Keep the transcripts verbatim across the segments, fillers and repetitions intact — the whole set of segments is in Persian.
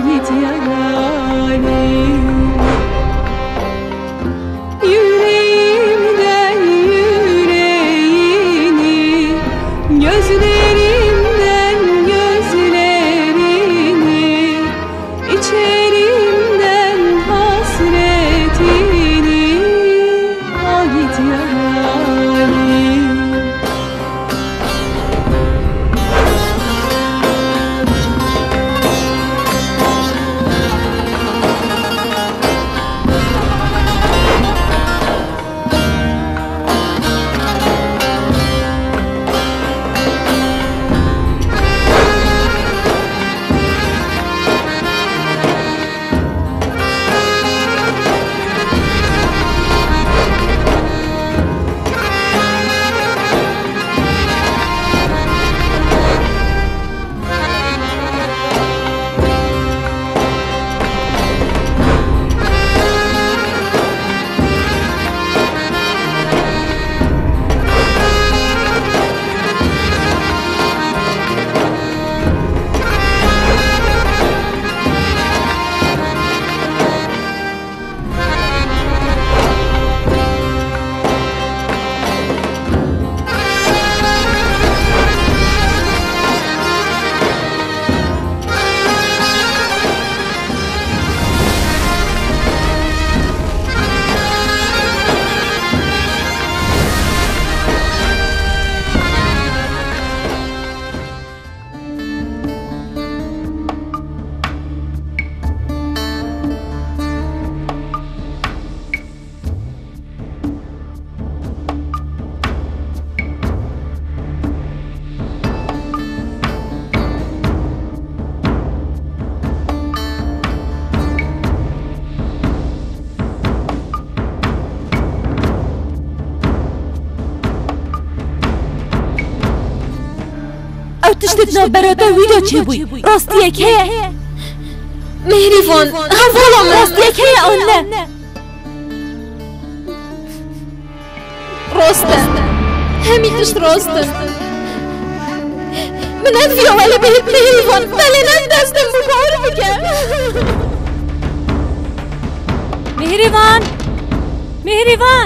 ait yarali. Yüreğimden yüreğini, gözlerimden gözlerini, içerimden hasretini, ait yarali. تشتتنا براتا ویدا چه بوی راستی که مهریوان هولم راستی که آنه راسته همیتش راسته من ادفیا ولی بهت مهریوان ولی نم دستم بکار بکن مهریوان مهریوان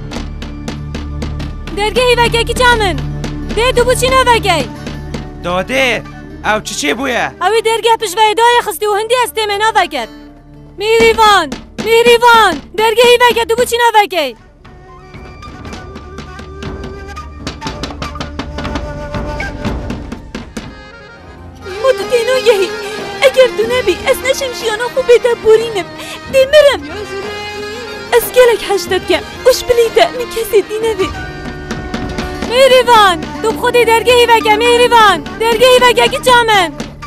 درگهی وگه کی جامن ده دو بچینه وگه داده او چی چی بویه؟ اوی درگه پشوی دای خستی و هندی استه منا وگد مهریوان مهریوان درگهی وگه دو بچینه وگه مدتینو یهی اگر تو نبی از نشمشیانا خوب بیده بورینم دیمرم از گلک هشتد کم اش بلیده من کسی دی نبی مهریوان تو خودی درگهی وگه مهریوان درگهی وگه کی جامن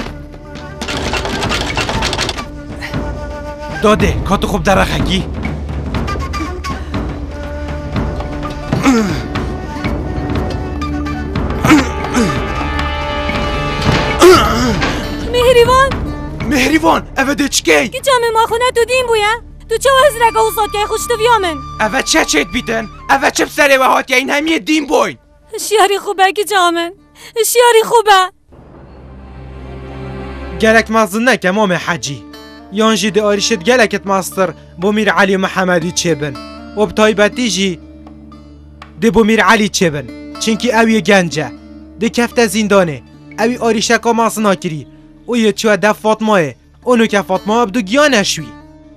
داده کاتو خوب درخگی مهریوان مهریوان اوه ده چکی؟ کی جامن ما خونه تو دین بویه؟ تو چه وزرگه و ساد که خوشتو بیامن؟ اوه چه چیت بیدن؟ اوه چه بسره و هات یا این همیه دین بوین؟ شیاری خوبه کی جامن شیاری خوبه گلک مازن نکه مام حجی یانجی ده آریشت گلکت ماستر بو میر علی محمدی چه بن و بطایبتی جی ده بو میر علی چه بن چنکی اوی گنجه ده کفت زندانه اوی آریشکا ماسنا کری او یه چوه ده فاطمه اونو که فاطمه عبدو گیانشوی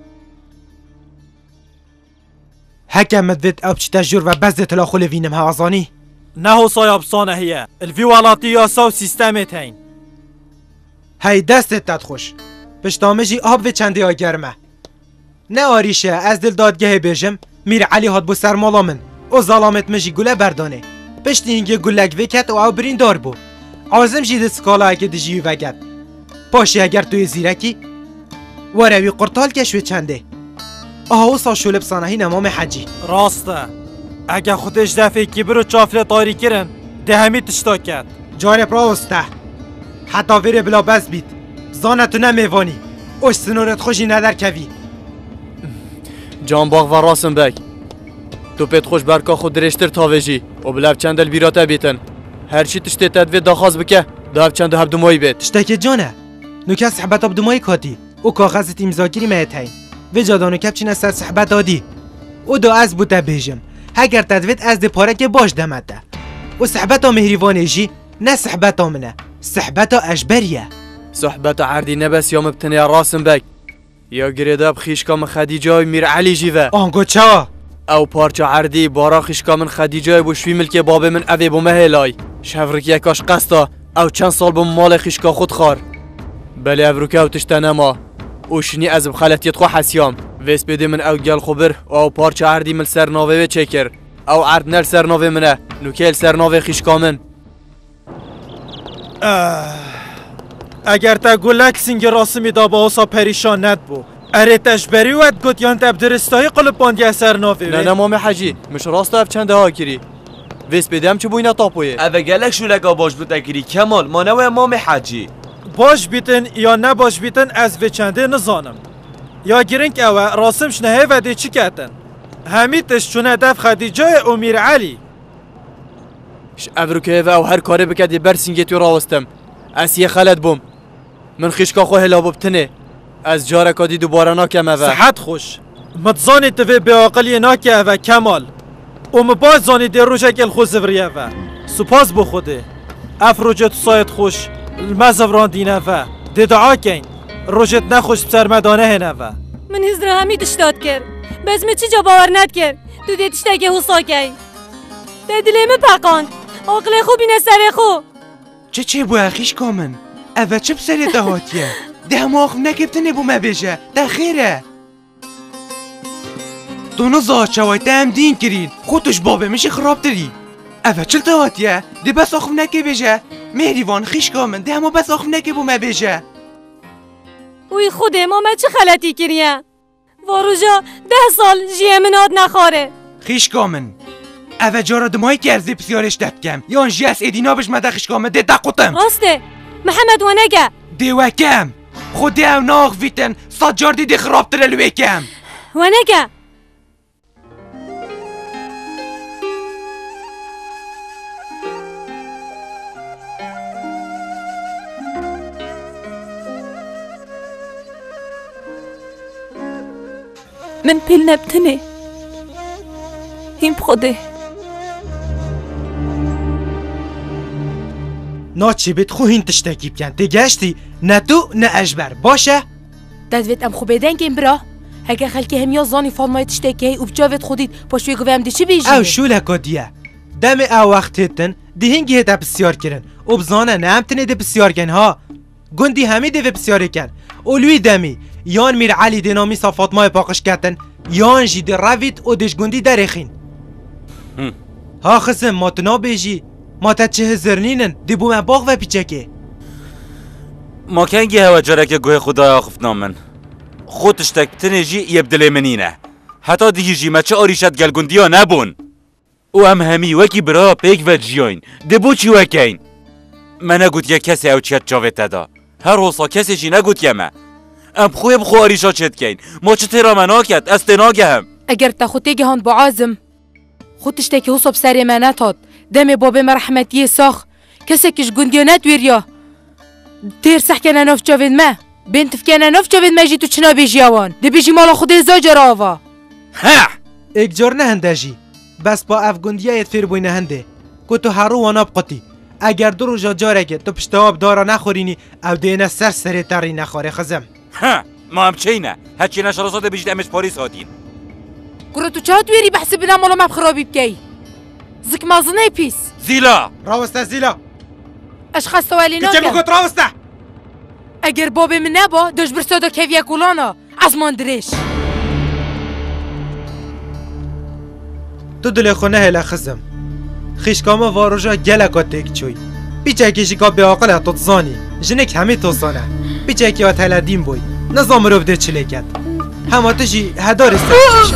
هکه مدوید او چی تجور و بزده تلاخول وینم هوازانی نه صاحب صانه هي الفي ولاتي ياسا و سیستمت هین هی دستت داد خوش پشتامجی آب و چنده ها گرمه نه آریشه از دل دادگه بیجم میر علی هاد بو سرمالا من او ظلامت مجی گله بردانه پشتی اینگه گلک وکت و او برین دار بو عازم جید سکالا اگه دجیو وگد پاشی اگر توی زیرکی وروی قرطال کشوی چنده آهو سا شولب سانهی نمام حجی راسته اگه خودش دفعه کی برو چافله طاری کرن ده همی تشتا کرد جارب راسته حتی ویره بلا بز بید زانتو نمیوانی اوش سنورت خوشی ندر کوی جان باغ و راسم بگ تو پت خوش برکا خود درشتر تاویجی و بلاب چندل بیراته بیتن هرچی تشتی تدوی داخاز بکه داب چند هب دمایی بیت تشتکی جانه نو که صحبت اب دمایی کاتی و کاغذت امضاگیری مهتین و جادانو کپچین سر صحبت دادی و دو از بوده بیجم هگر تدوید از دی پاره که باش دمده و صحبت ها مهریوانه جی نه صحبت ها منه صحبت ها اجبریه صحبت عردی نبس یا مبتنی راسم بک یا گریده بخیشکا من خدیجه و میر علی جیوه آنگو چا؟ او پارچا عردی بارا خیشکا من خدیجه و شوی ملک باب من اوی بومه هلای شفرک یکاش قستا او چند سال بوم مال خیشکا خود خار بله افروکه او تشتنما او شنی از بخالتیت خو حسیام ویس بده من او گل خبر او پارچا عردی مل سرناوه چکر او عرد نل سرناوه منه نوکیل سرناوه خیشکا من اگر تا گلک سینگ راسمی دا با اوسا پریشان ند بو ارتش بری ود گوت یان تب درستایی قلب باندی اثر نافی نه نه مام حجی مش راست اف چنده ها کری ویس بدم چه بوینا تاپویه اوه گلک شولگا باش بود اگری کمال ما نوه امام حجی باش بیتن یا نباش بیتن از و چنده نزانم یا گرنگ اوه راسمش نهه و دی چی کتن همیتش چونه دف خدیجه امیر علی ش افروکه و او هر کاری بکدی برسینگیتی راوستم از یه خلد بوم من خیشکا خو هلا ببتنه از جارکا دی دوباره ناکم اوه صحت خوش متزانی توی به عقلی ناکه اوه کمال و مباز زانی دی روشه گل خو زوری اوه سپاس بو خوده اف روجت سایت خوش المزوران دین اوه دی دعا کن روجت نخوش بسرمدانه هن اوه من هزر همی دشتاد کرد بس می چی جا باور ند کرد تو دی تشتاگه حسا کی دی دلیمه پقاند عقل خو بینه سر خو چه چه بو اخیش کامن اوه چه بسری دهاتیه ده ماخ نکبتنی بو مبیجه ده خیره دونو زاچه وای تهم دین کرین خودش بابه میشه خراب تری اوه چل دهاتیه ده بس آخم نکه بیجه مهریوان خیش کامن ده ما بس آخم نکه بو مبیجه اوی خوده ما چه خلطی کریم واروجا ده سال جیه مناد نخاره خیش کامن اوه جارا دمایی که ارزی بسیارش دبکم یان جی از ایدینا بش مده خیش کامن ده دقوتم راسته محمد وانگه دیوه کم خودی او ناغ ویتن صد جار دیدی خراب تره لوی کم وانگه من پیل نبتنه هیم بخوده نا چی بیت خو هین تشتکی بکن دی گشتی نه تو نه اجبر باشه دەدوێت ئەم خۆ بێدەنگێن برا هەگە خەلکی هەمیا زانی فالمای تشتێکی و بجاوێت خودیت پاشوێ گوێم دی چی بیژی او شولکا دیه دم او وقت هتن دی هنگی هتا بسیار کرن و بزانه نه هم تنه دی بسیار کن ها گندی همی دی بسیار کن اولوی دمی یان میر علی دی نامی صفات مای پاقش کتن یان جی دی روید و دیش گندی درخین ها خسم ما تنا بیجی ما تا چه هزرنینن دی بومن باغ و پیچکه ما کنگی هوا جارک گوه خدای آخف نامن خودش تک تنجی یبدل منینه حتی دیگه جی ما چه آریشت گلگندی ها نبون او هم همی وکی برا پیک و جیاین دبو چی وکین من نگوت یه کسی او چیت جاوه تدا هر حسا کسی چی نگوت یه ما ام خوی بخو آریشا چت کین ما چه تیرا مناکت از تناگه هم ئەگەر تا خۆ تێگەهاند بۆ عازم خۆ تشتێکی هوسۆ بسەرێمە نەتات دەمێ بۆ بێمە ڕەحمەتیە ساخ کەسێکیش گوندیە نەتوێریە تێر سەحکەنە ناف چاوێن مە بێن تفکەنە ناف چاوێن مەژی تو چنا بێژیاوان دەبێژی ماڵە خودێ زاجەرە ئاوا ها ایک جور نه هنده جی بس با افگندیه ایت فیر بوی نه هنده که تو هرو وانا بقتی اگر دو روژا جارگه تو پشتواب دارا نخورینی او دینه سر سری تری نخوره خزم ها ما هم چینه هرچی نشراسات بیشت امش پاریس هاتین گورە تو چا توێری بەحسە بنا ماڵە مەم خراپی بکەی زک مازنەی پیس زیلا راوسته زیلا ئەش خەستەوەلی کچه ناکەم بگوت راوسته ئەگەر بۆ بێ من نەبە دەش برسۆدە کەڤیە گوڵانە ئەزمان درێژ تو دل خونه هلا خزم خیشکاما واروژا گلکا تک چوی بیچه کشی که به عقل تو تزانی جنک همی توسانه بیچه که آت هلا دیم بوی نظام رو بده چلی کد همه تجی هدار استفاش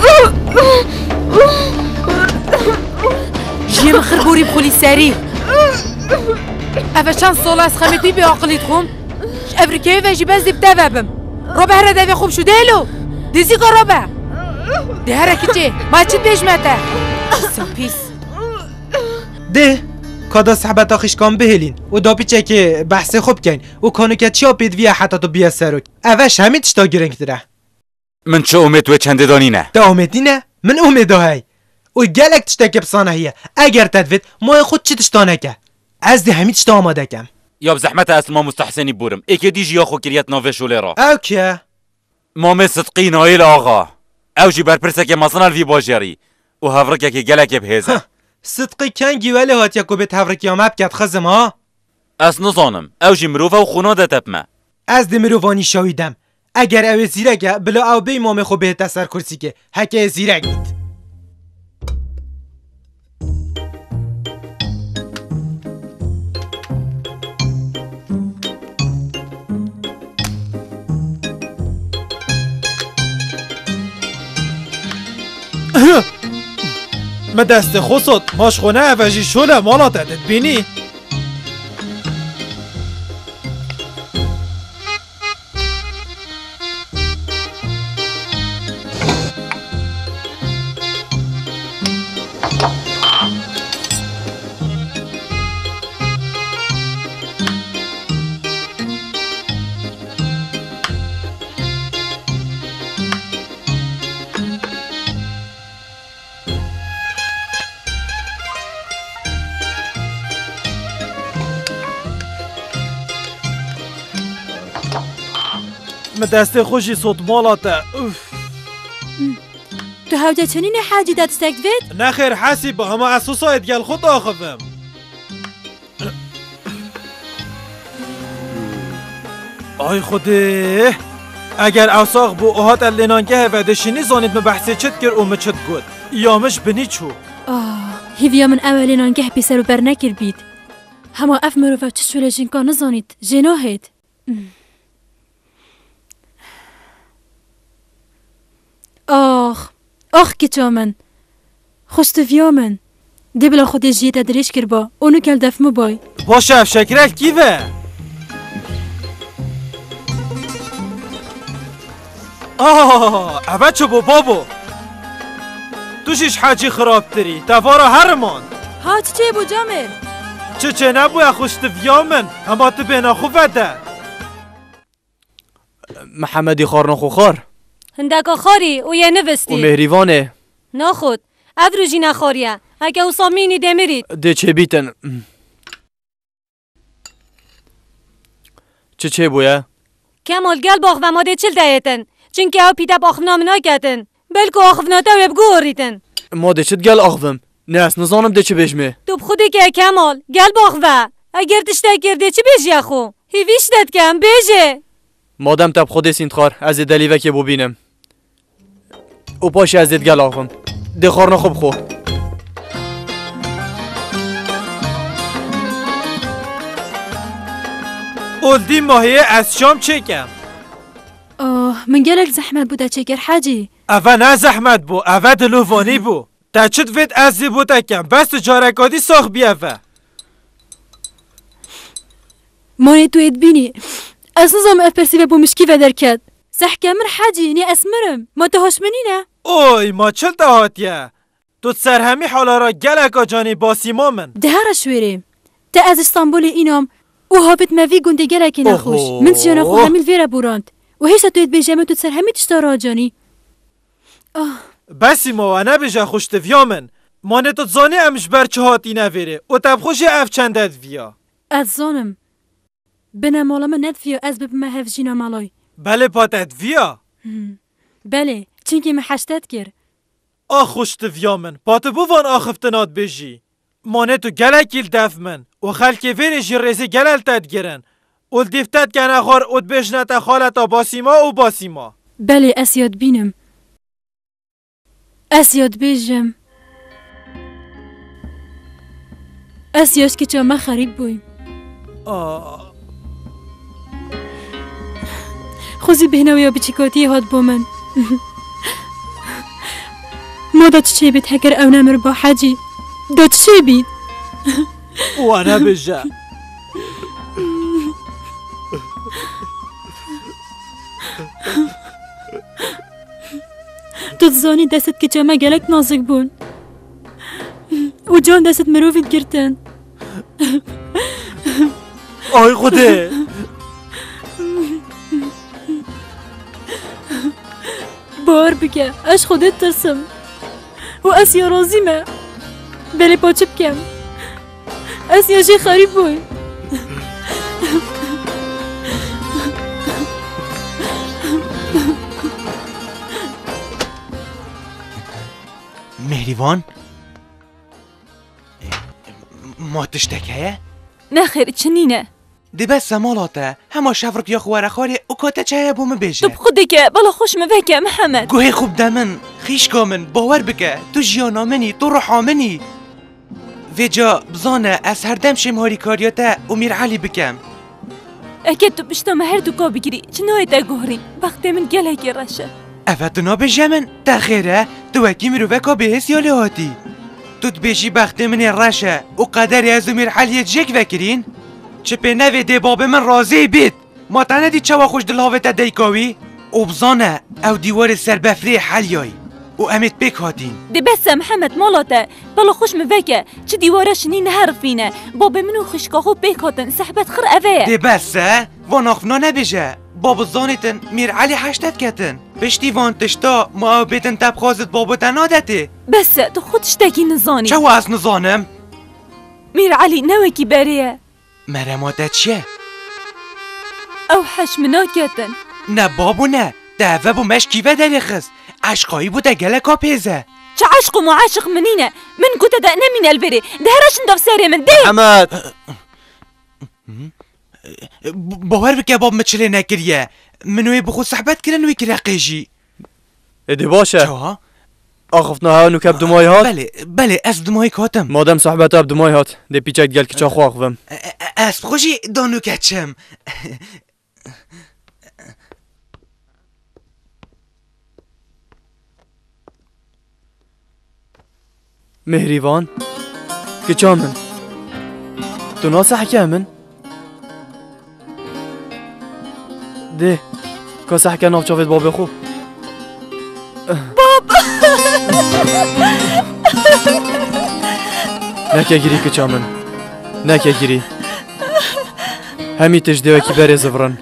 ژێمە خربوری بخۆلی سەری ئەvە چەند ساڵ ئەس خەمێتی بێ عقلیت خۆم ئەڤریکەوێ ڤەژی بەس دی بدە بەبم ڕۆبە هەرە دەوێ خۆم شودێلو دزیکە ڕۆبە دی هەرە کچێ ماچیت پێشمەتە پیس ده کادا صحبت خیشکان بهلین و دا پیچه که بحث خوب کن و کانو که چیا پید ویا حتی تو بیا سروک اوش همین تشتا گرنگ داره من چه امید و چنده دانی نه دا امیدی نه من امیده های و گلک تشتا که بسانه هیه اگر تدوید ما خود چی تشتا نکه از دی همین تشتا آماده کم یا بزحمت اصل ما مستحسنی بورم ایک دیجی یا خو کریت ناوه شوله را او که مامه صدقی نایل آقا او جی برپرسه که مصنال وی باجری و هفرکه که گلک بهیزه صدقی کنگی ولی هات یکو به تفرکی آمد کد خزم ها از نزانم او جی مروفه و خوناده تپمه از دی مروفانی شاویدم اگر او زیرگه بلا او بی مامه خو به تسر کرسی که هکه زیرگ دید ما دست خصوت ماش خونه اوجی شله مالا تدت بینی ما دست خوشی صوت مالا تا تو هوجه چنین حاجی داد استکوید؟ نخیر حسیب اما اساسایت گل خود آخفم آی خوده اگر اوساق بو اوهات اللینانگه و دشینی زانید مبحثی چت گر اومه چت گود یامش بنی چو آه هیویا من اولینانگه پیسر رو بر نکر بید هما اف مروفه چه شوله جنکا نزانید جناهید آخ آخ کچا من خوشتویا من دی بلا خودی جیت درش کر با اونو کل دفمو بای باشه اف شکرک کیوه آه اوه چو بو بابو توشیش حاجی خراب تری تفارا هرمان هات چه بو جامل چه چه نبوی خوشتویا من اما تو بینا خوبه ده محمدی خار نخو خار هندکا خاری او یه نوستی و مهریوانه ناخود ادرو جی نخاریه اگه او سامینی دمیرید ده چه بیتن چه چه بویا؟ کمال گل باخ و ماده چل دهیتن چونکه او پیده باخ نامنا کتن بلکو آخفناته و بگو هریتن ما ده چت گل آخوم نه از نزانم ده چه بجمه تو بخودی که کمال گل باخ و اگر تشته کرده چه بیجی اخو هیویش داد کم بیجه مادم تب خود سینتخار از دلیوه که ببینم او پاشی از دید گل آخوم ده خار نخوب خو اولدی ماهیه از شام چه کم آه من گلک زحمت بوده چکر حاجی اوه نه زحمت بو اوه دلووانی بو تا چت وید از دی بوده کم بس تو جارکادی ساخ بی اوه مانه تو اید بینی از نظام اف پرسیوه بو مشکی و درکد زحکه من حاجی نی اسمرم ما تهاش منی نه اوی ما چل دهاتیه تو سرهمی حالا را گلکا جانی باسیما من ده هر شویریم تا از استانبول اینام او هابت موی گنده گلکی نخوش اوه. من سیانا خو همیل ویره بوراند و هیسا تو اید بیجمه تو سرهمی تشتا را جانی آه بسی ما و نبیجه خوشت ویا من مانه تو زانی امش برچه هاتی نویره و تب خوشی اف چندت ویا از زانم بنا مالما ندفیو از بب محف جینا مالای بله پاتت ویا بله چونکه محشتت گر آه خوشت ویا من پات بوان آخفتنات بیجی مانه تو گلکیل دف من و خلکی ویره جی ریزی گلل تد گرن و دیفتت گنه خار اد بشنت خالتا باسیما و باسیما بله اسیاد بینم اسیاد بیجم اسیاش که چا ما خریب بویم آه خوزی بهنوی یا بچیکاتی هاد با من ما دا چه بید هکر او نمر با حاجی دا چه بید و نبیجه تو زانی دستت که چما گلک نازک بون و جان دستت مروفید گرتن آی خوده بار بکه اش خودت ترسم و از یا رازی ما بله پاچه بکم از یا جی خریب بوی مهریوان ما تشتکه؟ نه خیر چنینه دی بس مالاته همه شفرک یا خواره خاری او کاته چه بوم بیشه تو خودی که بلا خوش مبکه محمد گوه خوب دمن خیش کامن باور بکه تو جیانا منی تو روحا منی ویجا بزانه از هر دم شمهاری کاریاته و میر علی بکم اکید تو بشتا مهر دو کا بگیری چنای تا گوهری وقتی من گله که رشه اوه دنا بجه من تا خیره تو وکی میرو وکا به حس یالی هاتی تو تبیشی بختی من رشه و قدری از میر علی جک وکرین چه پی نوی دی باب من راضی بید ما تا ندی چوا خوش دلاوه تا دیکاوی او بزانه او دیوار سر بفری حلیایی و امید بک هاتین دی بس محمد مالاته بلا خوش مبکه چه دیوارش نی نهرفینه باب منو خشکاهو بکاتن صحبت خر اوه دی بسه وان آخفنا نبیجه باب زانیتن میر علی حشتت کتن پشتی وان تشتا ما او بیتن تب خوازت بابو تنادتی بس تو خودش تاکی نزانی چه از نزانم؟ میر علی نوکی بریه مرماتت چیه؟ او حشمنا کتن نه بابو نه دوه بو مش کیوه دلی خست عشقایی بوده گله کا پیزه چه عشق و معاشق منینه من گوته ده نمین البری دهرش انداف سری من دی محمد باور بکه باب مچله نکریه منوی بخود صحبت کرن وی کرا قیجی ادی باشه چه؟ آخفنا ها نو کب دمای هات بله بله از دمای کاتم مادم صحبت اب دمای هات دی پیچک گل که چا خو آخفم از خوشی دانو کچم مهریوان که چا من تو ناسه حکه من ده کاسه حکه ناف چافت بابه خو نکه گیری که چا من نکه گیری همی تجده وکی بری زفرن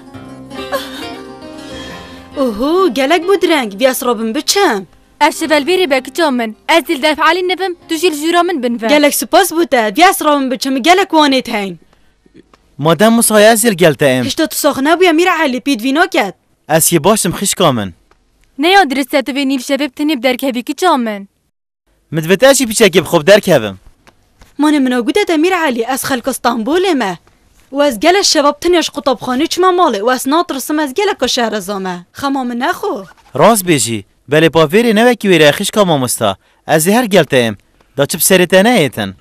اوهو گلک بود رنگ بیاس رابم بچم ارشبل بیری بک جامن از دل دفع علی نبم تو جیل جورا من بنفع گلک سپاس بوده بیاس رابم بچم گلک وانیت هین مادم مسایه از یل گلته ام هشتا تو ساخنه بویا میر علی پید وینا کد از یه باشم خیش کامن نه یاد رسته تو نیل شباب تنیب در کبی که جامن مدوته اشی پیچه که بخوب در کبم من منو گوده ده میر علی از خلق استانبول ما و از گل شباب تنیش قطبخانه چما ماله و از ناطرسم از گلک شهر زامه خمام نخو راست بیجی بله با ویری نوکی ویری خیش کاما مستا از هر گلته ام دا چپ سریته نه ایتن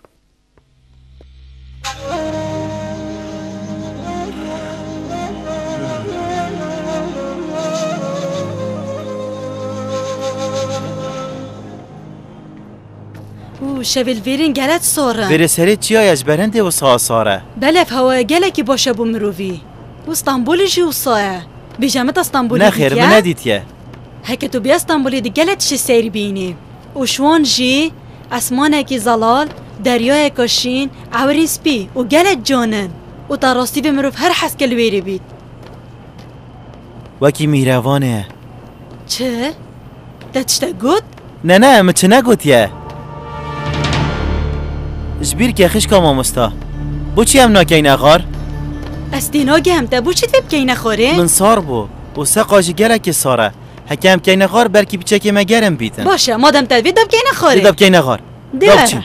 او شویل ویرین گلت سارن ویری سری چیای از برنده و سا ساره بله فهوه گلکی باشه بو مروی و استانبول جی و سایه بیجامت استانبولی نه خیر من ندیتیه هکه تو بیا استانبولی دی گلت چه سیر بینی و شوان جی اسمانه کی زلال دریای کاشین عوری سپی و گلت جانن و تا راستی به مروف هر حس کل ویری بید وکی میروانه چه؟ ده چتا گود؟ نه نه من چه نگوتیه جبیر که خیش کاما مستا بو چی هم ناکی نغار؟ از دینا گم ده بو چی تب که نخوره؟ من سار بو و سه قاجی گلک ساره حکم که نغار برکی بیچه که مگرم بیتن باشه مادم تدوید دب که نخوره دب که نغار دب چی؟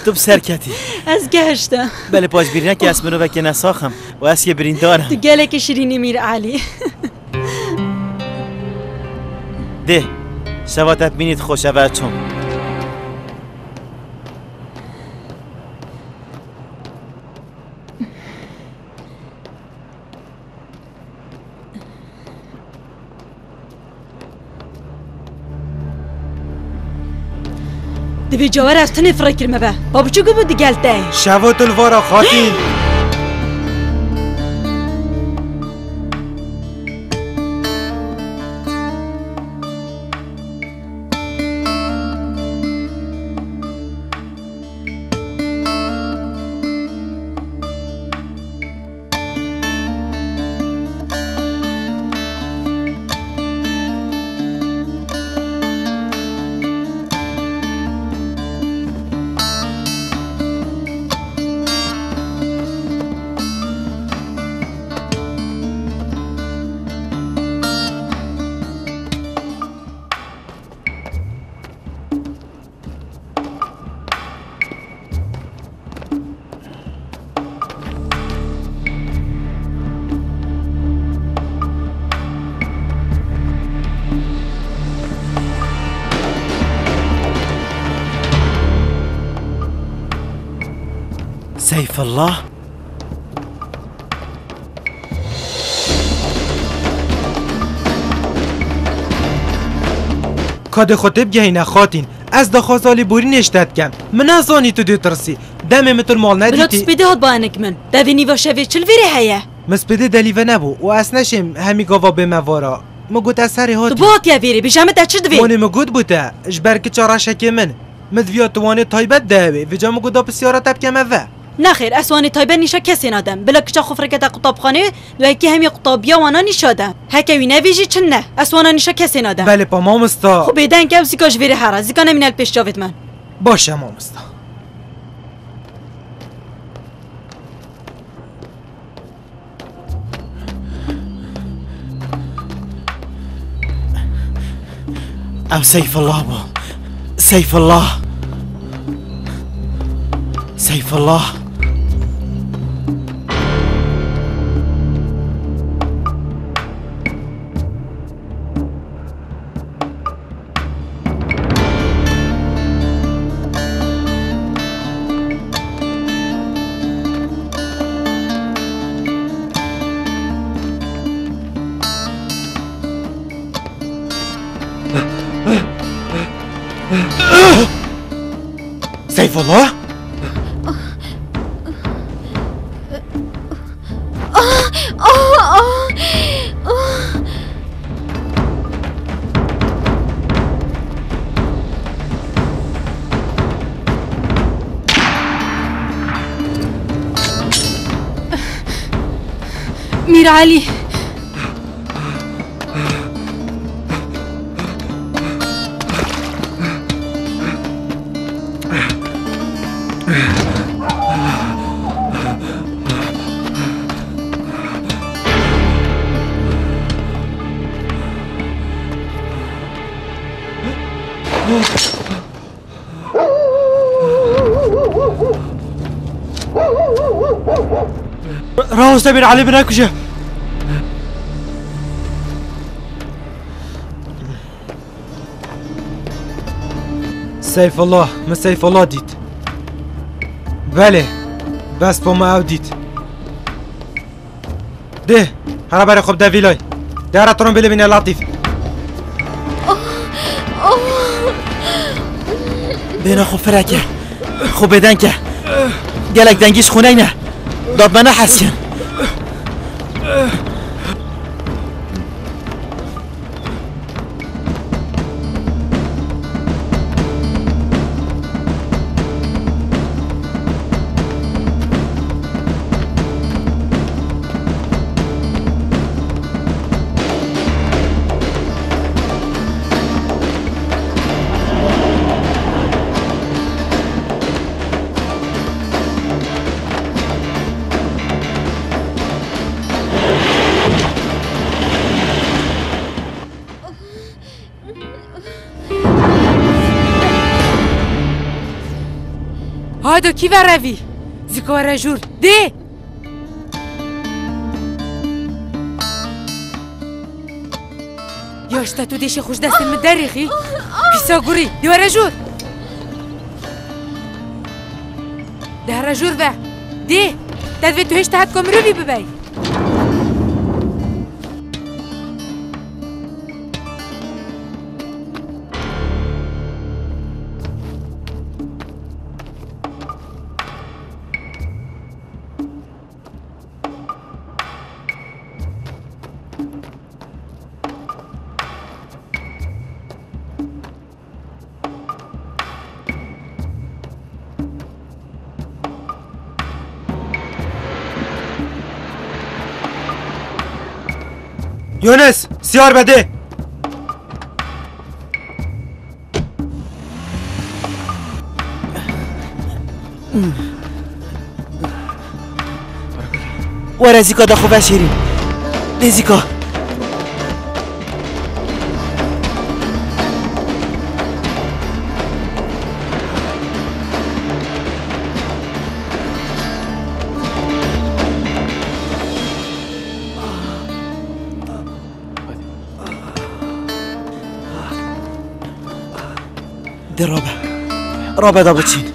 تو بسرکتی از گهشته بله پاش بیرینه که اسمنو وکی نساخم و از یه بریندارم تو گلک شیرینی میر علی ده شواتت بینید خوشه و چون دبی جوار از تنه فرکر مبه بابو چو گو بودی گلته شوات الوارا خاتین سيف الله کاد خطب گهینه خاتین از دخوازالی بوری نشتت کم من ازانی تو دو ترسی دم متر مال بلا ندیتی تسپیده هاد با انک من دوینی و شوی چل ویره هیه مسپده دلیوه نبو و از نشیم همی گاوا به موارا مگوت از سری تو هاتی بات یا ویره بیجامه تا چه دوی مانی مگود بوده اجبر که چارا شکی من مدویات توانه تایبت دهوی و جا مگودا بسیارا تب کمه و نخیر اسوانی تایبه نیشا کسی نادم بلا کچا خفرکت قطابخانه و یکی همی قطابیا وانا نیشادم هکوی نویجی چن نه اسوانا نیشا کسی نادم بله پا مامستا خب بیدن که زیکاش ویره هره زیکا نمینال پیش جاوید من باشه مامستا او سيف الله بو سيف الله سيف الله سيف الله میر علی راوس بن علي بن أكجة سيف الله ما سيف الله ديت بله بس با ما او ديت ده هرا برای خوب دویلای ده ترون بله بینه لطیف بينا خو فركه خو بدنكه قالك دنجيش خونينا داد منا حسين کی وروی زیکو رجور دی یاشتا تو دیش خوش دست مدریخی پیسا گوری دی رجور ده رجور و دی دلوی تو هشت تحت کمروی ببای یونس سیار بده وره زیکا دا خوبه شیرین ده زیکا ده رابه رابه دا بچین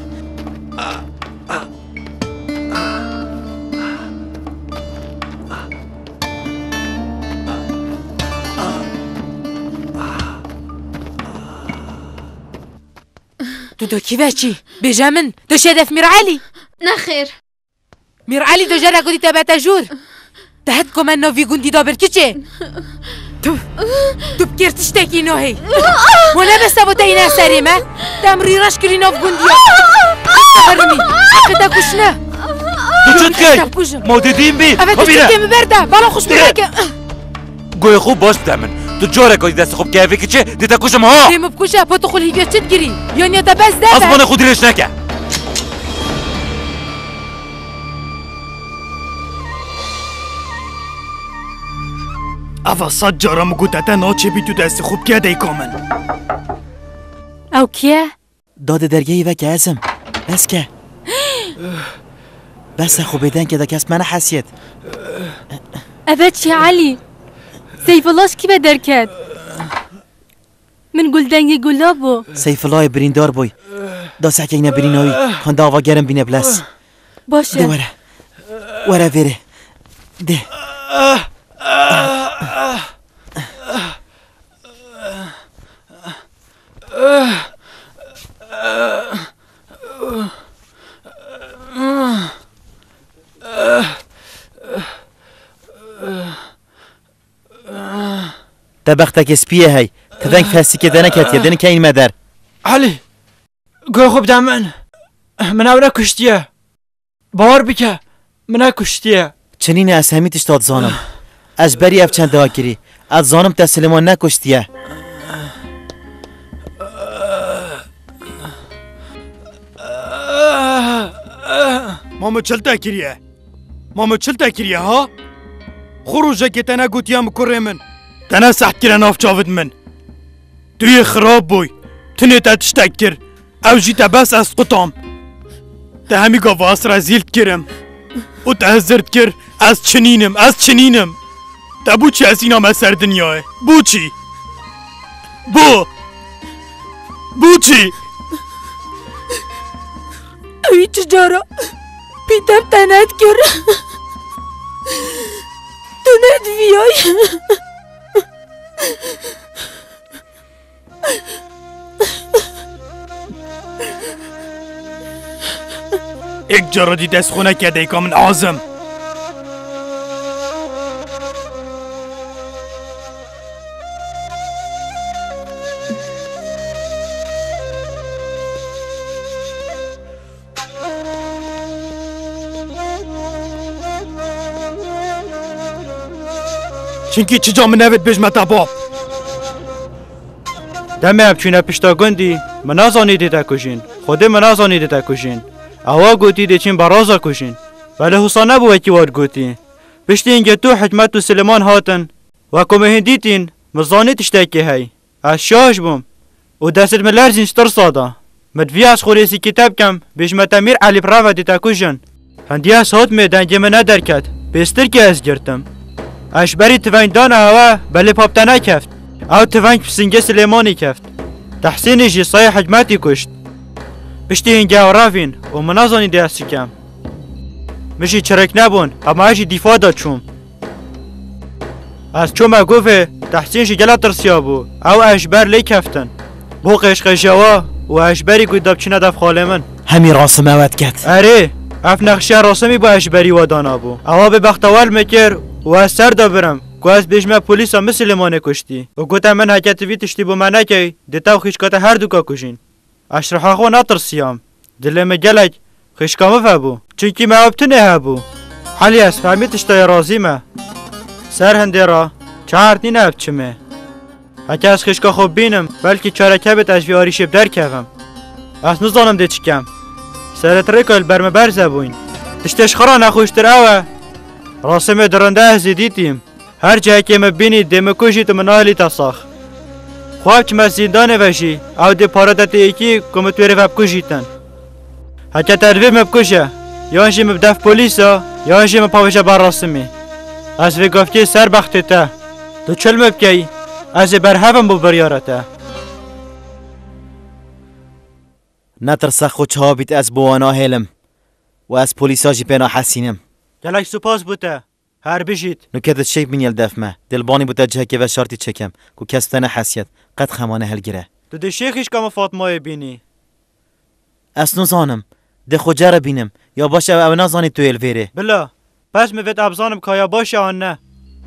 تو دو کی بچی بجا من دو شدف میر علی نخیر میر علی دو جرا گودی تبعت جور تحت کمن نوی گوندی دابر کچه تو تو بکر تشتکی نوهی وانا بس ابو تاینا سریمه تمری رش کری نوف گوندی فرمی اقدا کشنه تو چند کی ما دیدیم بی اوه تو چند برده بالا خوش بگه گوی خوب باش دمن تو جاره کدی دست خوب که که چه دیتا کشم ها دیم بکشه پا تو خلی گشت گیری یعنی تا بس ده آسمان خودی رش نکه اوا صد جارا مگو تتا ناچه بی تو دست خوب که دی کامن او کیه؟ داده درگهی و که ازم بس که بس خوب بیدن که دا کس من حسیت اوه چی علی سیف الله کی به درکت من گلدنگ گلابو سیف الله بریندار بوی دا سکینه بریناوی خانده آوا گرم بینه بلس باشه ده وره وره وره ده تبختك سبيه هاي تفنك فاسي كده انا كاتيه دني كاين مدار علي گوی خوب دمن من اونا کشتیه باور بکه من کشتیه چنین اسهمی تشتاد زانم از بری اف چند داگیری از زانم تسلیمان نکشتیه مامو چل تاکریه مامو چل تاکریه ها خروجه که تنه گوتیم کره من تنه سحت کرن آف چاود من توی خراب بوی تنه تا تشتک کر او جیتا بس از قطام تا همی گواس را زیلت کرم و تهزرد کر از چنینم از چنینم تا بو چی از اینا مسر دنیاه بو چی بو بو چی اوی چجارا پیتم تنت کر تنت بیای یک جارا دی دست خونه که دیکا من آزم چنکی چجا من نوید بجمتا باب دمه اب چونه پشتا گندی من ازانی تا کشین خوده من ازانی تا کشین اوا گوتی ده چین برازا کشین ولی حسانه بو اکی وار گوتی پشتی اینگه تو حکمت و سلیمان هاتن و کمه هندیتین مزانی تشتاکی هی از شاش بوم و دست ملرزین شتر سادا مدوی از خوریسی کتاب کم بیش متامیر علی براو دیتا کجن هندی از هات می دنگی من ندرکت بیستر که از گرتم اشبری توین دان هوا بله پاپتنه کفت او توین پسنگه سلیمانی کفت تحسین جی سای حجمتی کشت پشتی اینگه و رافین و منازانی دی از کم مشی چرک نبون اما اجی دیفا داد چوم از چوم گوفه تحسین جی گلا ترسیا بو او اشبر لی کفتن بو قشق جوا و اشبری گوی داب چینه دف خاله من همی راسم اوت کت اره اف نقشه راسمی با اشبری و دانا بو اوا به بختوال مکر و از سر دا برم که از بیشمه پولیسا مثل مانه کشتی و گوتا من حکت وی تشتی بو منه که دیتا و خیشکات هر دوکا کشین اشرحا خو نترسیام دلم گلک خیشکامه فبو چونکی ما ابتنه هبو حالی از فهمی تشتای رازیمه سر هنده را چهارتی نه ابچمه هکه از خیشکا خوب بینم بلکه چارکه به تجوی آریشیب در کفم از نزانم ده چکم سرت ریکل برمه برزه بوین تشتش خرا نخوشتر اوه راسمه درنده ازی دیدیم هر جایی که مبینی دم کشی تو مناهلی تصاخ خواب چه مزیندانه وشی او دی پارادت ایکی کمتوری وب کشیتن هکه تروی مبکشه یانشی مبدف پولیسا یانشی مپاوشه بر راسمی از وی گفتی سر بختی تا تو چل مبکی از برهبم بو بریارته نترسه خود چه بیت از بوانا هلم و از پولیسا جی پینا حسینم گلک سپاس بوده هر بشید نکت شیب من یلدف ما دلبانی بوده جه که و شرطی چکم که کستن حسیت قد خمانه هلگره تو ده شیخیش کم فاطمه بینی اس نزانم ده خجر بینم یا باشه او نزانی تو الویره بلا پس موید ابزانم که یا باشه آن نه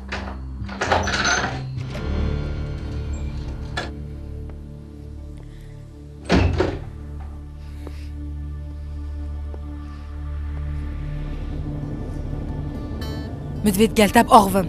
مدوید گلتب آغوم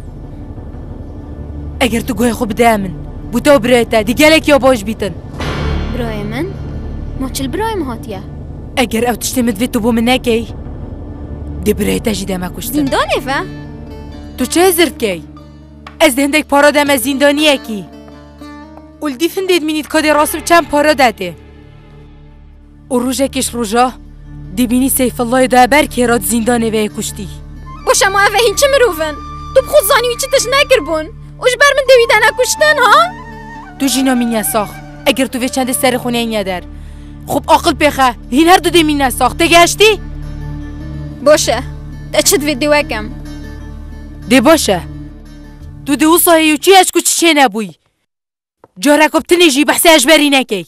اگر تو گوه خوب دامن بوتا و برایتا دی گلک یا باش بیتن برای من؟ ما چل برای مهاتیه اگر او تشتی مدوید تو بو من نکی دی برایتا جی دامه کشتن زندانه فا؟ تو چه زرد کی؟ از دهندک پارا دامه زندانیه کی اول دی فندید مینید که دی راسم چند پارا داده و روژه کش روژه دی بینی سیف الله دا برکی راد زندانه وی کشتی باشه ما اوه هین چه مروفن؟ تو بخود زانیوی چی تش نکر بون؟ اوش بر من دویده نکشتن ها؟ تو جینا مین ساخ اگر تو وی چند سر خونه این در خوب عقل بخه هین هر دو دی مین ساخ تگشتی؟ باشه تا چد ویدیو اکم دی باشه تو دی او صاحیو چی اشکو چی چه نبوی جارکب تنیجی بحث اجبری نکی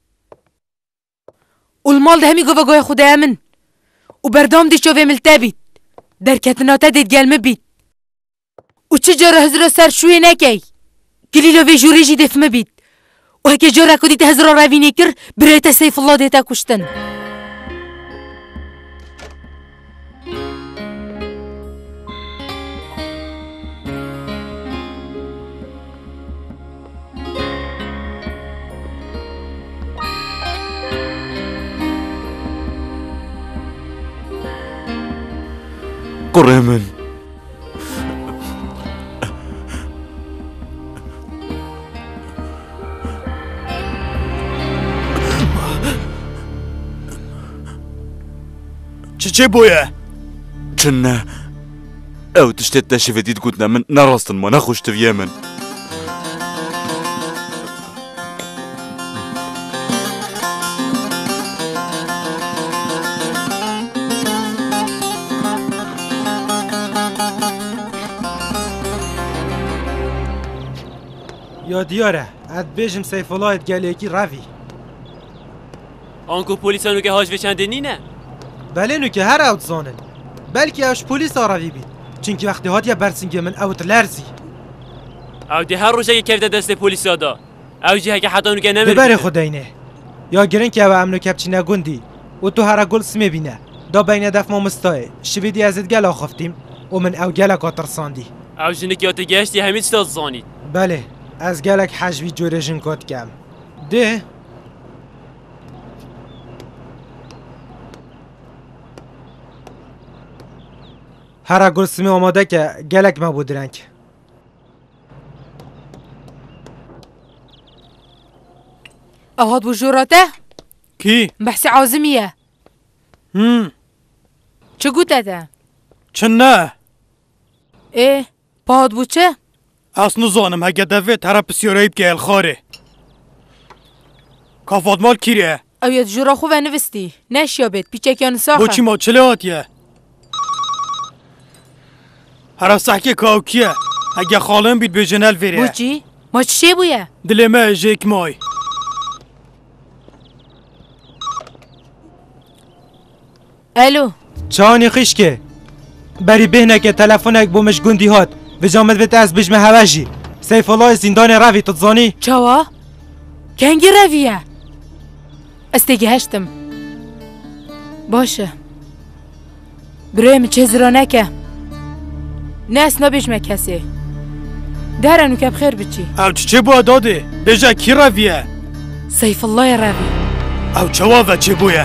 والمال ده همی گوه گوه خوده من و بردام دی شوه ملتبید در کتناتا دید گلمه بید و چه جاره هزرا سر شوی نکی گلیلو وی جوری جی دفمه بید و هکه جاره که دیت هزرا روینی کر برایت سیف الله دیتا کشتن قره من چه چه بویه؟ چنه او تشتت تشفدید قلتنا من نراستن ما نخوشت في يمن یا دیاره اد بیجم سیف الله ات گلیکی روی آنکو پولیسانو که هاش وچنده نینه بله نو که هر اوت زانن بلکه اش پولیس آراوی بید چونکه وقتی هات یا برسنگ من اوت لرزی او دی هر روشه که کفته دست پولیس دا او جیه که حتی نو که نمیر ببره خداینه یا گرن که او امنو کپچی نگوندی و تو هر گل سمی بینه دا بین دف ما مستای شبیدی ازت گل آخفتیم و من او گل کاترساندی او جنه که آتا گشتی همین چطور زانید بله از گلک حجوی جوره جنکات کم ده هر گل سمی آماده که گلک ما بود رنگ اهاد بو جوراته کی؟ بحث عازمیه. هم چه گوته ده؟ چه نه؟ اه پاهات بود چه؟ از نزانم هگه دوه طرف بسیارایب که الخاره کافات مال کیره؟ اوید جورا خوبه نوستی نشیا بید پیچکیان ساخه با چی ما چله آتیه؟ هر سحکه کاوکیه اگه خالم بید به جنل ویره بو چی؟ ما چه بویه؟ دلمه جیک مای الو چانی خیشکه بری بهنه که تلفنک بومش گندی هات و جامد بهت از بجمه هواجی سیف الله زندان روی تتزانی چاوا؟ کنگی رویه استگی هشتم باشه برایم چه زرانه که ناس نبجمه کسی دارنو که بخیر بچی او چه بوا داده؟ بجا کی رویه؟ سیف الله روی او چوا و چه بویه؟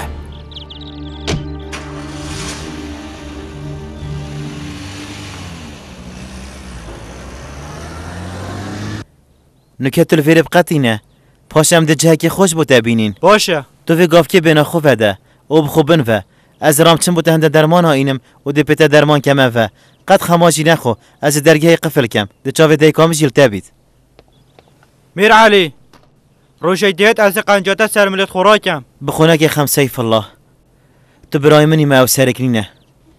نکت الفير بقتينه پاشم ده جهکی خوش بو تبینین باشه تو وی گاف که بنا خوبه ده او بخوبن و از رام چن بو هنده درمان ها اینم و ده پتا درمان کمه و قد خماجی نخو از درگه قفل کم ده چاوه ده کام جیل تبید میر علی روشی دیت از قنجاته سرملت خوراکم بخونه که خم سیف الله تو برای منی ما او سرکنینه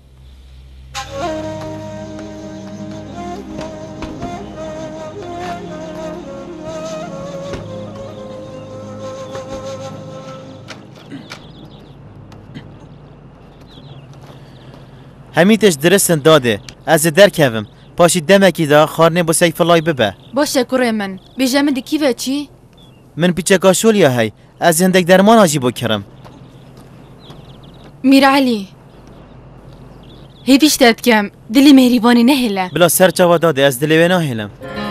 همیتش درستن داده از درکوم پاشی دمکی دا خارنه با سیف الله ببه باشه کوڕێ من بێژە من دکیوە چی؟ من پیچکا شولیا هی از هندک درمان آجی بو کرم میرعلی هیویش دەت کەم دلی مهریبانی نەهێلە بلا سر چاوا داده از دلوه ناهلم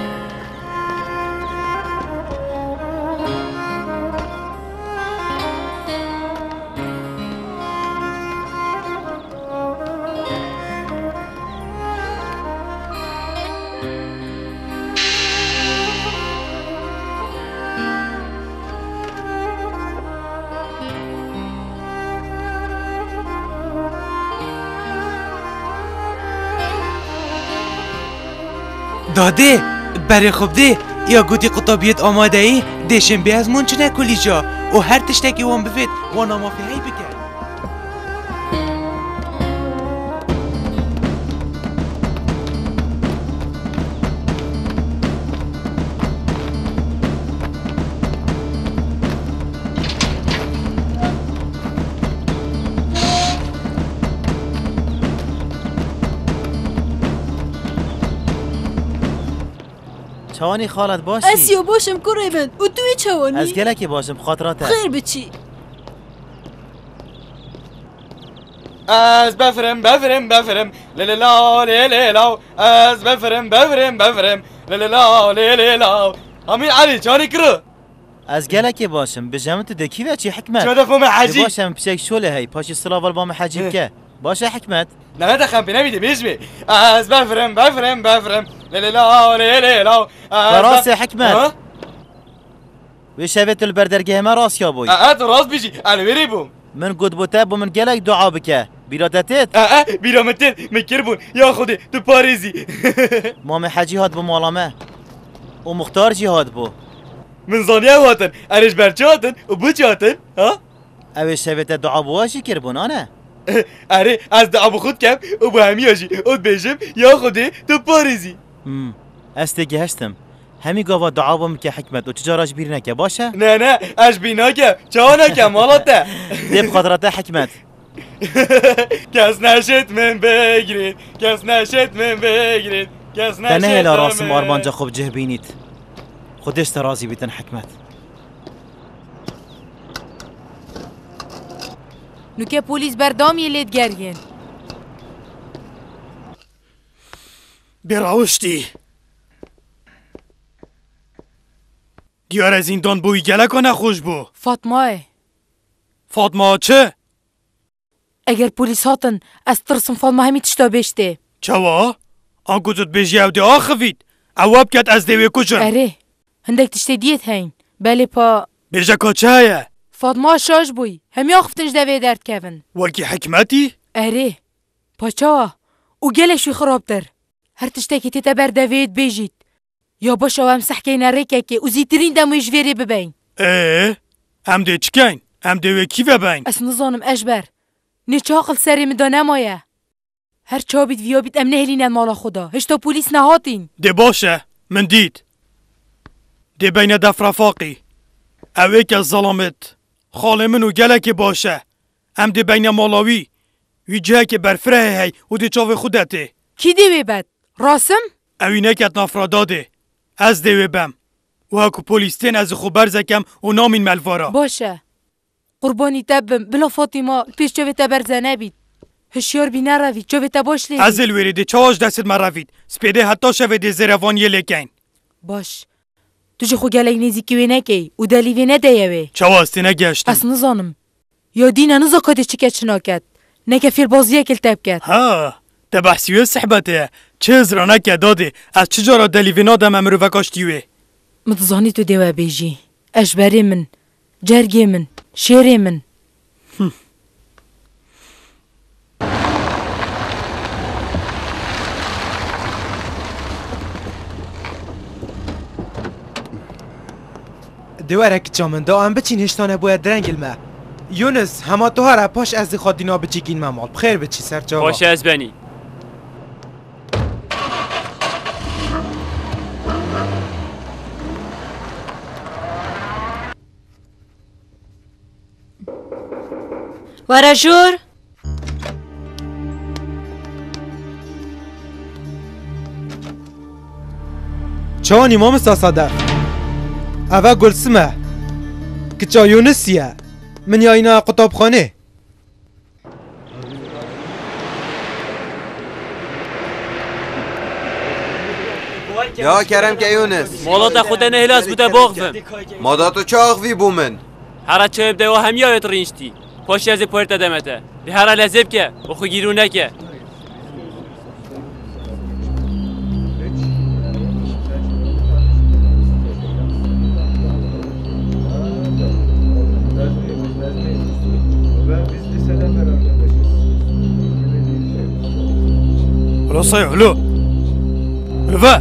داده برای خوب ده یا گوتی قطابیت آماده ای دشم بی از منچ نکلی جا و هر تشتکی وان بفید وان آمافی هی بکر چوانی خالت باشی اسیو باشم کوڕێ من و توی چوانی از گلکی باشم خاطرات خیر بچی از بفرم بفرم بفرم للا للا از بفرم بفرم بفرم للا للا امین علی چانی کرو از گلکی باشم بجام تو دکی و چی حکمت چه دفعه حجی باشم پیشک شوله هی پاشی صلاح با حجی که باشه حکمت نه دخم بی نمیده بیشمی از بفرم بفرم بفرم للا للا براس حکمت و شبت البردرگه ما راس یا بوی اه تو راس بیجی الویری بوم من گود بوته بو من گلک دعا بکه بیرادتت اه بیرامتت مکربون یا خودی تو پاریزی مام حجی هات بو مالامه و مختار جی هات بو من زانیه هاتن ارش برچه هاتن و بو چه هاتن ها اوه شبت دعا بواشی کربون آنه اره از دعا بو خود کم و بو همی آجی او بیشم یا خودی تو پاریزی استگی هستم همی گاوا دعا بوم که حکمت و چجاراش بیر نکه باشه نه نه اش بینا که چا نکه مالاته دیب خاطرات حکمت کس نشد من بگیرید کس نشد من بگیرید کس نشد تنه هلا راسم آرمانجا خوب جه بینید خودش ترازی بیتن حکمت نوکه پولیس بردامی لید گرین براوشتی دیار از این دان بوی گلک و نخوش بو فاطمه فاطمه چه؟ اگر پولیس هاتن از ترسم فاطمه همی تشتا بشته چوا؟ آنگو زد بجی او دی آخوید اواب کت از دیوی کشن اره هندک تشته دیت هین بله پا بجا که چه هیه؟ فاطمه شاش بوی همی آخفتنش دوی درد کهون وکی حکمتی؟ اره پاچا او گله شوی خرابتر هر تشتکی تیتا بر دوید بیجید یا باشه و هم سحکه نرکه که او زیترین دمویش ویری ببین اه هم ده چکین هم ده وکی و بین اس نظانم اجبر نیچه عقل سری مدانه مایه هر چا بید ویا بید ام نهلینن مالا خدا هشتا پولیس نهاتین ده باشه من دید ده بین دف رفاقی اوه که ظلامت خاله من و گله که باشه هم ده بین مالاوی وی جه که برفره هی و ده چاوه خودته کی دیوی بد؟ راسم؟ اوی نکت نافراداده از دیوی بم و هکو پولیستین از خو برزکم و نامین ملوارا باشه قربانی تبم بلا فاطمه پیش چوه تبر زنه بید هشیار بی نروید چوه تباش لیدید از الویری ده چاواش دستت مروید سپیده حتی شوه ده زیروان یه لکن باش تو جه خو گلی نزیکی نکی او دلیوی ندهیوه چواستی نگشتم اس نزانم یا دینه نزا کدش چی کچ ناکد نکه فیر بازیه کل تب کد ها ده بحثیوه صحبته چه ازرانه که داده از چجارا دلیوی نادم امرو وکاشتیوه متزانی تو دیوه بیجی اجبری من جرگی من شیری من دوارك جامن دا ام بچین هشتانه باید درنگل ما یونس همه تو هر پاش از خود دینا بچیکین ممال بخیر بچی سر جا باشه از بنی ورجور چان امام استاساده اوه گلسمه که چا یونسیه من یا اینا قطاب خانه یا کرم که یونس مالا تا خود نهلاس بوده باغفم مادا تو چه آخوی بومن هر چه بده و همی آیت رینشتی پاشی از پورت دمته ده هر لذب که و خو گیرو نکه هلو صيح هلو هلو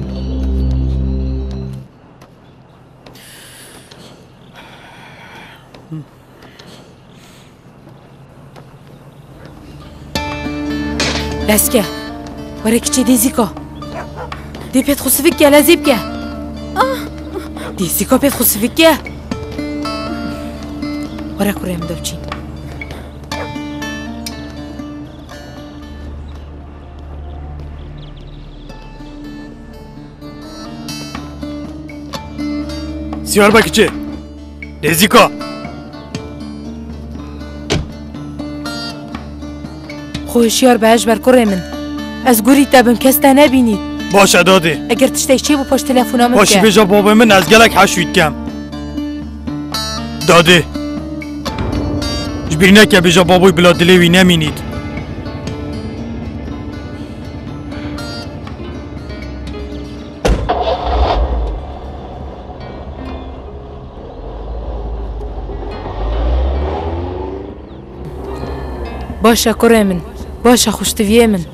لسكه وراك تشي ديزيكا دي بيت خصفك يا لازيبكا ديزيكا بيت خصفك يا وراك وريم دوتشي سيار باكتشي ديزيكا خوشیار به اجبر کره من از گوری تبم کسته نبینید باشه داده اگر تشتی چی با پاش تلفنام که باشی بجا بابا من از گلک حشوید کم داده جبیر نکه بجا بابای بلا دلیوی نمینید باشه کره من باشه خوشتویه من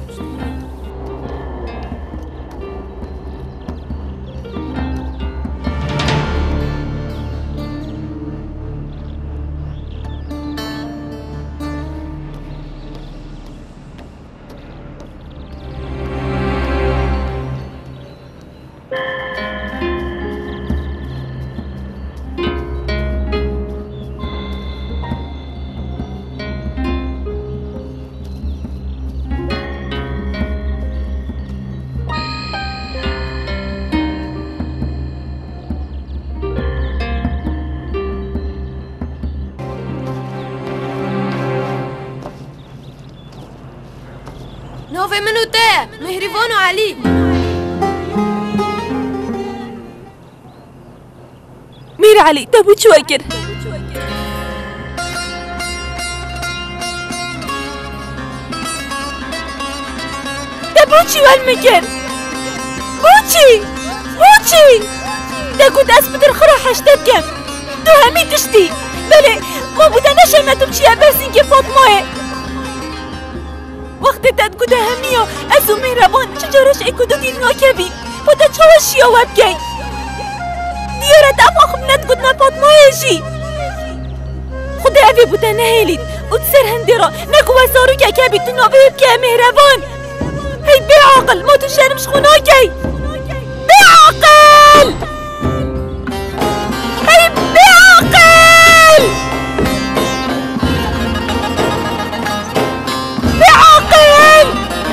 نوفي منو تا مهربان وعلي مير علي تبو شوكر تبوچی والمكر بوچی بوچی داكو داس بدر خرا حشتت كم تو همي تشتي بله ما بوده نشرمتم چیه برسین که فاطمه وقتی تد گوده همیا از او مهربان چجارش اکودو دید ناکوی بوده چاوشی آواب گی دیاره دفع خب ند گود نا فاطمه جی خود اوی بوده نهیلید او سر هنده را نگو وزارو که که بیتون آوه بکه مهربان هی بی عاقل ما تو شرمش خونا گی بی عاقل هی بی عاقل بی عاقل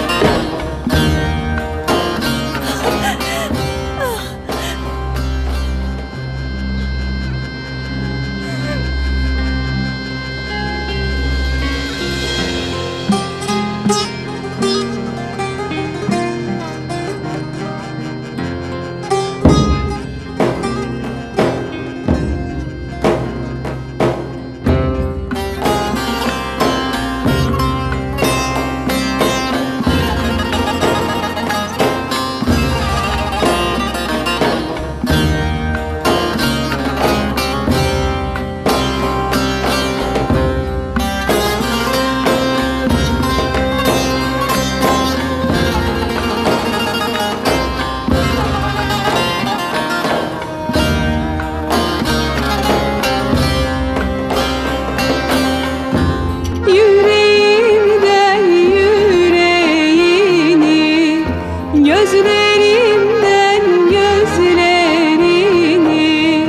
Yüreğimden yüreğini, gözlerimden gözlerini,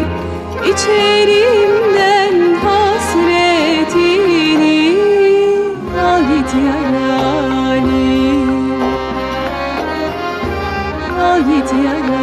içerimden hasretini, ahit yarali, ahit yarali.